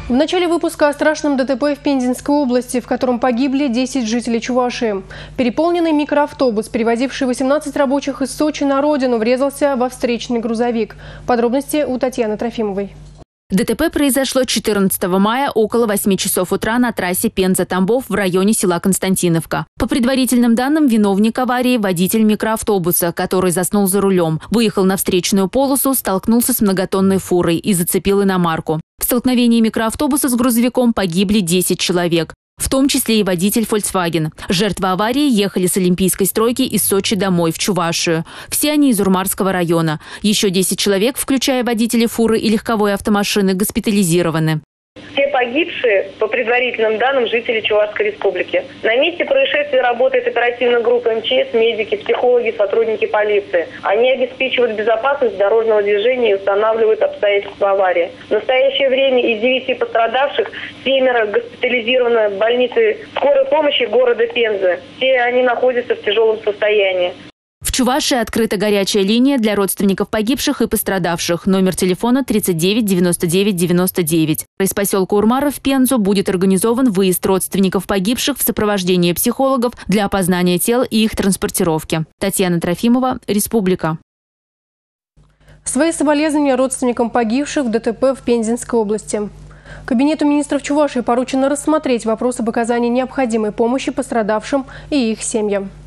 В начале выпуска о страшном ДТП в Пензенской области, в котором погибли 10 жителей Чувашии. Переполненный микроавтобус, перевозивший 18 рабочих из Сочи на родину, врезался во встречный грузовик. Подробности у Татьяны Трофимовой. ДТП произошло 14 мая около 8 часов утра на трассе Пенза-Тамбов в районе села Константиновка. По предварительным данным, виновник аварии – водитель микроавтобуса, который заснул за рулем, выехал на встречную полосу, столкнулся с многотонной фурой и зацепил иномарку. В столкновении микроавтобуса с грузовиком погибли 10 человек, в том числе и водитель Volkswagen. Жертвы аварии ехали с Олимпийской стройки из Сочи домой в Чувашию. Все они из Урмарского района. Еще 10 человек, включая водителей фуры и легковой автомашины, госпитализированы. Все погибшие, по предварительным данным, жители Чувашской республики. На месте происшествия работает оперативная группа МЧС, медики, психологи, сотрудники полиции. Они обеспечивают безопасность дорожного движения и устанавливают обстоятельства аварии. В настоящее время из 9 пострадавших 7 госпитализированы в больнице скорой помощи города Пензы. Все они находятся в тяжелом состоянии. В Чувашии открыта горячая линия для родственников погибших и пострадавших. Номер телефона 39 99 99. Из поселка Урмара в Пензу будет организован выезд родственников погибших в сопровождении психологов для опознания тел и их транспортировки. Татьяна Трофимова, Республика. Свои соболезнования родственникам погибших в ДТП в Пензенской области. Кабинету министров Чувашии поручено рассмотреть вопрос об оказании необходимой помощи пострадавшим и их семьям.